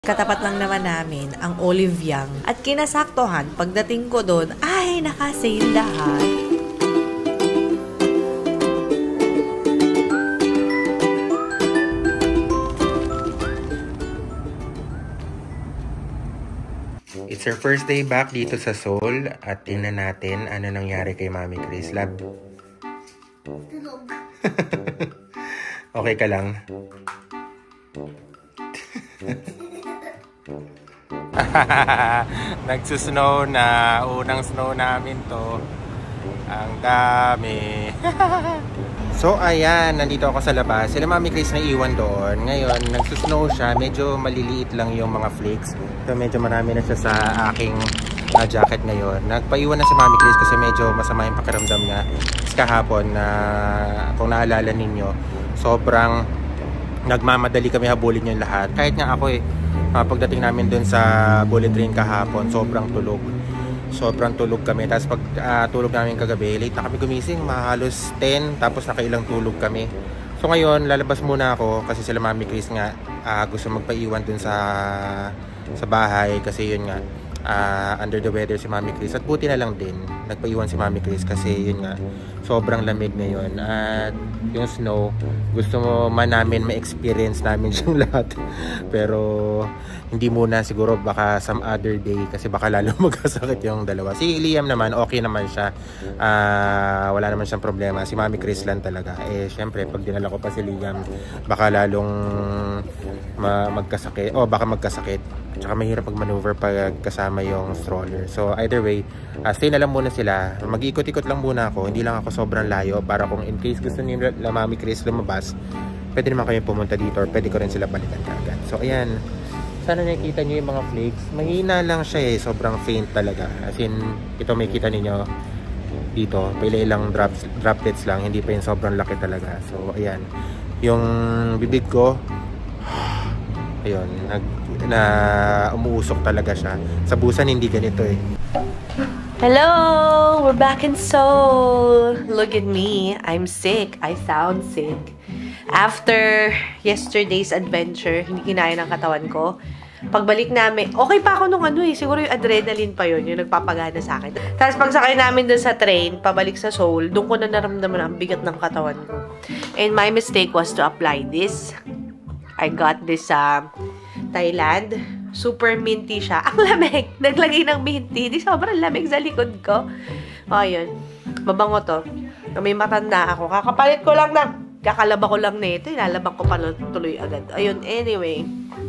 Katapat lang naman namin ang Olive Young at kinasaktohan pagdating ko doon ay naka-sale lahat. It's our first day back dito sa Seoul at tingnan natin ano nangyari kay Mami Chris. Lab. Tulog. Okay ka lang? Nagsusnow na. Unang snow namin to. Ang dami. So ayan, nandito ako sa labas. Sila Mami Chris na iwan doon. Ngayon, nagsusnow siya. Medyo maliliit lang yung mga flakes. So medyo marami na siya sa aking jacket ngayon. Nagpaiwan na si Mami Chris kasi medyo masama yung pakiramdam niya. Kahapon na kung naalala ninyo, sobrang nagmamadali kami habulin yung lahat. Kahit nga ako pagdating namin dun sa bullet train kahapon, sobrang tulog. Sobrang tulog kami. Tapos pag tulog namin kagabi, late na kami gumising, halos 10, tapos nakailang tulog kami. So ngayon, lalabas muna ako kasi sila Mami Chris nga gusto magpaiwan dun sa bahay kasi yun nga, under the weather si Mami Chris. At buti na lang din, nagpaiwan si Mami Chris kasi yun nga, sobrang lamig ngayon. At yung snow, gusto mo man namin ma-experience namin siyang lahat. Pero hindi muna, siguro baka some other day kasi baka lalo magkasakit yung dalawa. Si Liam naman, okay naman siya. Wala naman siyang problema. Si Mami Chris lang talaga. Syempre, pag dinala ko pa si Liam, baka lalong magkasakit. O baka magkasakit. Tsaka mahirap pag-maneuver pag kasama yung stroller. So either way, stay na lang muna sila. Mag-ikot-ikot lang muna ako. Hindi lang ako sobrang layo para kung in case gusto nila Mami Chris lumabas, pwede naman kayo pumunta dito or pwede ko rin sila balikan agad. So ayan, sana nakikita nyo yung mga flakes. Mahina lang siya sobrang faint talaga. As in, ito may kita ninyo dito, ilang droplets lang, hindi pa yung sobrang laki talaga. So ayan, yung bibig ko, ayun, umuusok talaga siya. Sa busan hindi ganito Hello! We're back in Seoul! Look at me. I'm sick. I sound sick. After yesterday's adventure, hindi kinaya ng katawan ko. Pagbalik namin, okay pa ako nung siguro yung adrenaline pa yun, yung nagpapagana sa akin. Tapos pagsakay namin dun sa train, pabalik sa Seoul, doon ko na naramdaman ang bigat ng katawan ko. And my mistake was to apply this. I got this sa Thailand. Super minty siya. Ang lamig. Naglagay ng minty. Di sobrang lamig sa likod ko. O, yun. Mabango to. May matanda ako. Kakapalit ko lang kakalaba ko lang nito. Ilalabang ko pa tuloy agad. Ayun, anyway.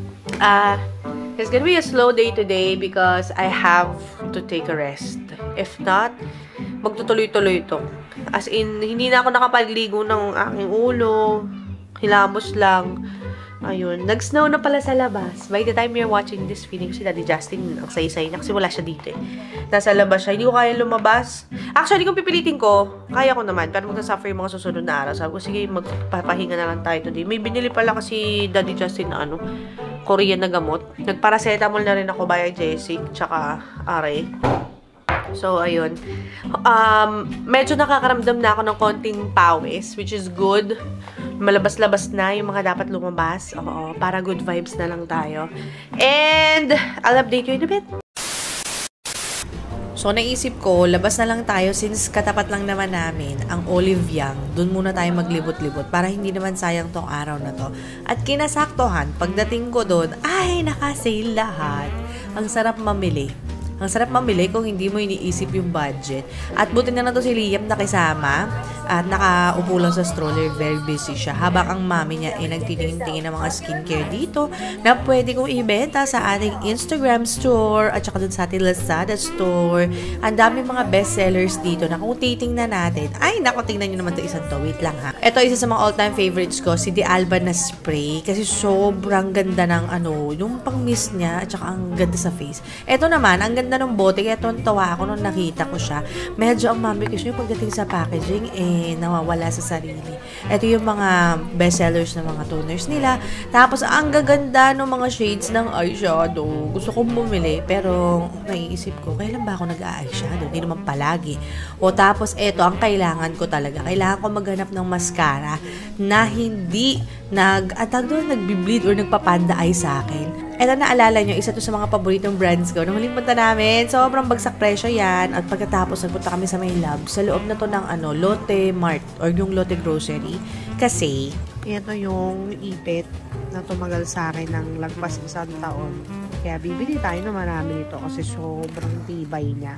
It's gonna be a slow day today because I have to take a rest. If not, magtutuloy-tuloy ito. As in, hindi na ako nakapagligo ng aking ulo. Hilamos lang. Ayun, nag-snow na pala sa labas. By the time you're watching this video, si Daddy Justin, ang say-say niya kasi wala siya dito Nasa labas siya. Hindi ko kaya lumabas. Actually, kung pipilitin ko, kaya ko naman. Pero magsasuffer yung mga susunod na araw. Sabi ko, sige, magpapahinga na lang tayo today. May binili pala kasi Daddy Justin na Korean na gamot. Nagparacetamol na rin ako by Jessic, tsaka Are. So, ayun. Medyo nakakaramdam na ako ng konting pawis, which is good. Malabas-labas na yung mga dapat lumabas. Oo, para good vibes na lang tayo. And, I'll update you in a bit. So, naisip ko, labas na lang tayo since katapat lang naman namin ang Olive Young. Doon muna tayo maglibot-libot para hindi naman sayang tong araw na to. At kinasaktohan, pagdating ko doon, ay, naka-sale lahat. Ang sarap mamili. Ang sarap mamili kung hindi mo iniisip yung budget. At buti na to si Liam nakisama at nakaupo lang sa stroller. Very busy siya. Habang ang mami niya ay nagtitingin-tingin ng mga skincare dito na pwede kong ibenta sa ating Instagram store at saka dun sa ating Lazada store. Ang dami mga bestsellers dito na kung titingnan natin. Ay, naku, tingnan nyo naman to isang to. Wait lang ha. Ito isa sa mga all-time favorites ko, si The Alba na spray. Kasi sobrang ganda ng yung pang-mist niya at saka ang ganda sa face. Ito naman, ang ganda ng bote, kaya tawa ako nung nakita ko siya. Medyo ang mami ko siya yung pagdating sa packaging, nawawala sa sarili. Ito yung mga bestsellers ng mga toners nila. Tapos, ang gaganda ng mga shades ng eyeshadow. Gusto kong bumili, pero naiisip ko, kailan ba ako nag-eyeshadow? Hindi naman palagi. O tapos, ito, ang kailangan ko talaga. Kailangan ko maghanap ng mascara na hindi nag-bleed or nagpapanda eye sa akin. Eto, naalala nyo, isa to sa mga paboritong brands ko. Nung huling punta namin, sobrang bagsak presyo yan. At pagkatapos, nagpunta kami sa may lab. Sa loob na to ng Lotte Mart or yung Lotte Grocery. Kasi, ito yung ipit na tumagal sa akin ng lagpas isang taon. Kaya bibili tayo na marami nito kasi sobrang tibay niya.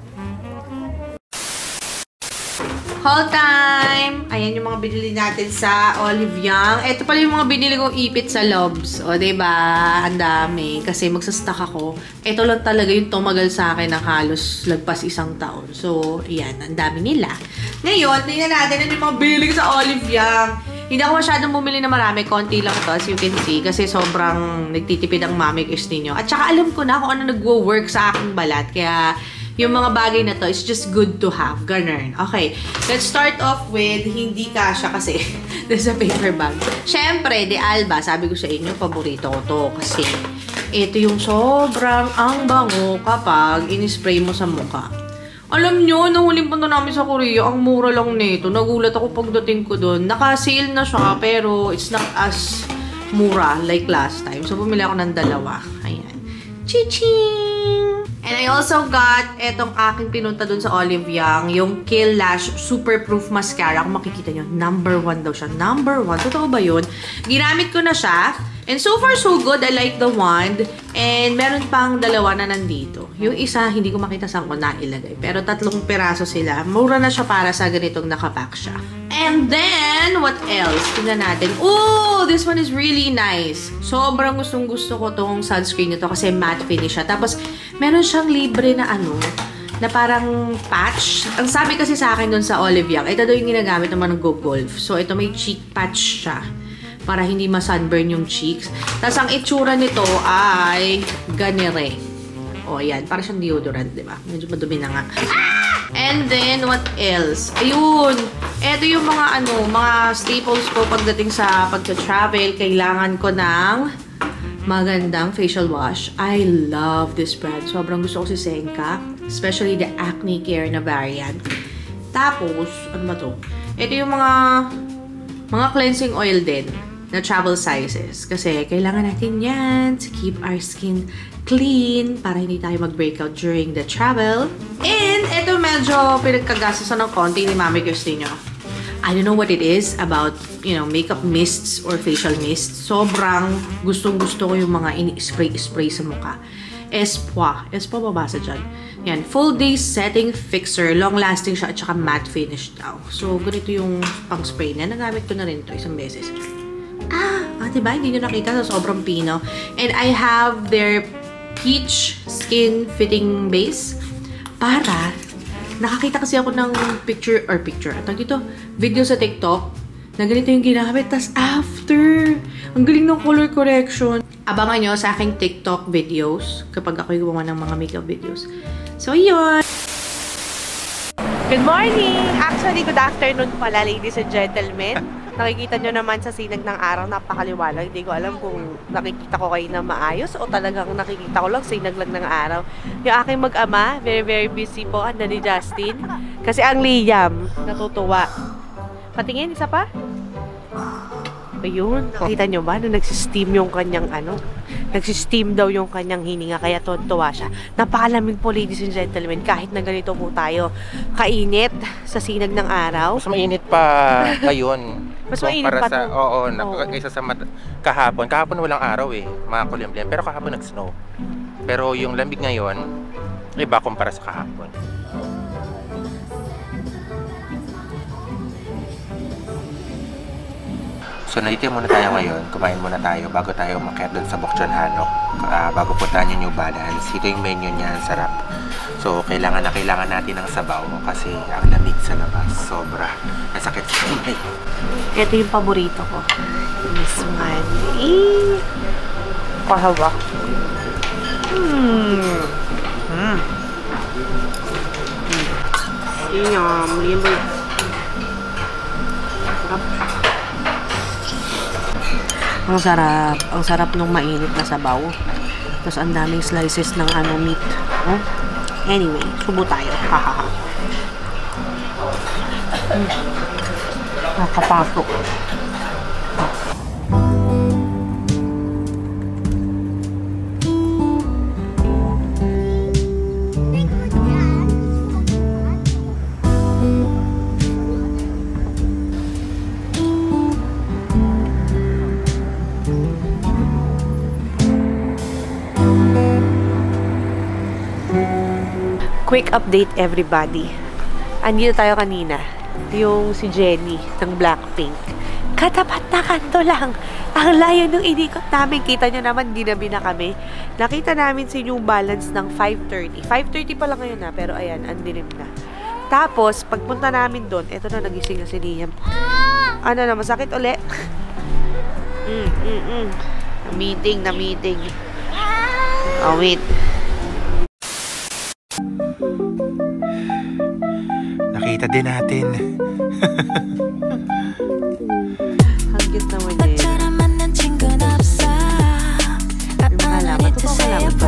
Haul time! Ayan yung mga binili natin sa Olive Young. Ito pala yung mga binili kong ipit sa Lobs. O, diba? Ang dami. Kasi magsastock ako. Ito lang talaga yung tumagal sa akin ng halos lagpas isang taon. So, ayan. Ang dami nila. Ngayon, tingnan natin ano yung mga binili ko sa Olive Young. Hindi ako masyadong bumili na marami. Konti lang to, as you can see. Kasi sobrang nagtitipid ang mami kiss ninyo. At saka alam ko na kung ano nagwo-work sa aking balat. Kaya, yung mga bagay na to is just good to have. Ganun. Okay. Let's start off with hindi kasha kasi there's a paper bag. Siyempre, De Alba. Sabi ko sa inyo, paborito ko to. Kasi ito yung sobrang ang bango kapag in-spray mo sa mukha. Alam nyo, nung huling punta namin sa Korea, ang mura lang nito. Nagulat ako pagdating ko doon. Naka-sale na siya, pero it's not as mura like last time. So, bumili ako ng dalawa. Ayan. Chi-ching! And I also got etong aking pinunta dun sa Olive Young, yung Kill Lash Super Proof Mascara. Kung makikita nyo, #1 daw siya. #1. Totoo ba yun? Ginamit ko na siya. And so far, so good. I like the wand. And meron pang dalawa na nandito. Yung isa, hindi ko makita saan ko nailagay. Pero 3 piraso sila. Mura na siya para sa ganitong nakapack siya. And then, what else? Tingnan natin. Oh, this one is really nice. Sobrang gustong-gusto ko tong sunscreen nito kasi matte finish siya. Tapos, meron siyang libre na na parang patch. Ang sabi kasi sa akin dun sa Olive Young, ito daw yung ginagamit naman ng Go Golf. So, ito may cheek patch siya para hindi ma-sunburn yung cheeks. Tapos, ang itsura nito ay ganire. O, yan. Para siyang deodorant, di ba? Medyo madumi na nga. And then, what else? Ayun. Ito yung mga mga staples ko pagdating sa pagta-travel. Kailangan ko ng magandang facial wash. I love this brand. Sobrang gusto ko si Senka. Especially the Acne Care na variant. Tapos, ano ba to? Ito yung mga cleansing oil din na travel sizes. Kasi kailangan natin yan to keep our skin clean para hindi tayo mag-breakout during the travel. And ito medyo pinagkagastosan ng konti ni Mami Cristina. I don't know what it is about, makeup mists or facial mists. Sobrang gustong-gusto ko yung mga ini-spray sa mukha. Espoir babasa dyan. Yan, full day setting fixer. Long-lasting siya at saka matte finish daw. So, ganito yung pang-spray na. Nagamit ko na rin ito isang beses. Diba? Hindi nyo nakita sa sobrang pino. And I have their peach skin fitting base para nakakita kasi ako ng video sa TikTok na ganito yung ginamit. Tas after, ang galing ng color correction. Abangan nyo sa aking TikTok videos kapag ako gumawa ng mga makeup videos. So, yun! Good morning! Actually, good afternoon pala, ladies and gentlemen. Nakikita nyo naman sa sinag ng araw, napakaliwanag. Hindi ko alam kung nakikita ko kayo na maayos o talagang nakikita ko lang sinag lang ng araw. Yung aking mag-ama, very very busy po, anda ni Justin. Kasi ang Liam, natutuwa. Patingin, isa pa? Ayun, nakita nyo ba? Nung nagsisteam yung kanyang nagsisteam daw yung kanyang hininga, kaya tuwa siya. Napakalamig po, ladies and gentlemen, kahit na ganito po tayo kainit sa sinag ng araw. Mas mainit pa ngayon. Mas mainit pa to. Oo, kaysa sa kahapon. Kahapon walang araw mga kulimlim. Pero kahapon nag-snow. Pero yung lamig ngayon, iba kumpara sa kahapon. So, nandito muna tayo ngayon. Kumain muna tayo bago tayo umakyat doon sa Bokchon Hanok. Bago puntahan yung New Balance. Ito yung menu niya. Sarap. So, kailangan natin ng sabaw kasi ang lamig sa labas. Sobra. Nasakit sa kamay. Ito yung paborito ko. This one. Kahawa. Yum. Sarap. Ang sarap. Ang sarap nung mainit na sabaw. Tapos ang daming slices ng meat. Oh. Anyway, subo tayo. Hahaha. Nakapasok. Quick update everybody. Andito tayo kanina. Yung si Jenny ng Blackpink. Katapat na kanto lang. Ang layo nung inikot namin. Kita nyo naman, ginabi na kami. Nakita namin si New Balance ng 5:30. 5:30 pa lang ngayon na, pero ayan, andilim na. Tapos, pagpunta namin doon, eto na, nagising na si Liam. Ano na, masakit uli? Na meeting. Oh, wait. Nakita din natin. Ang cute naman eh. Yung halaman. Totoo halaman pa.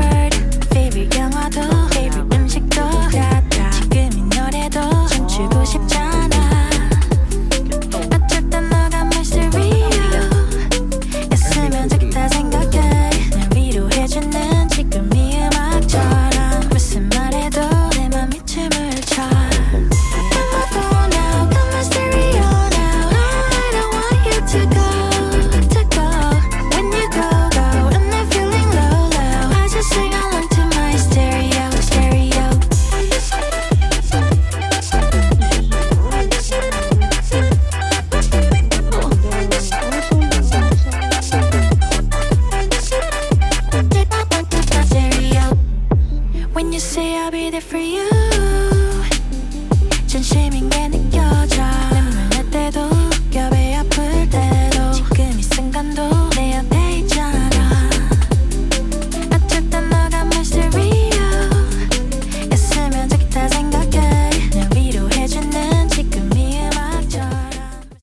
When you say I'll be there for you.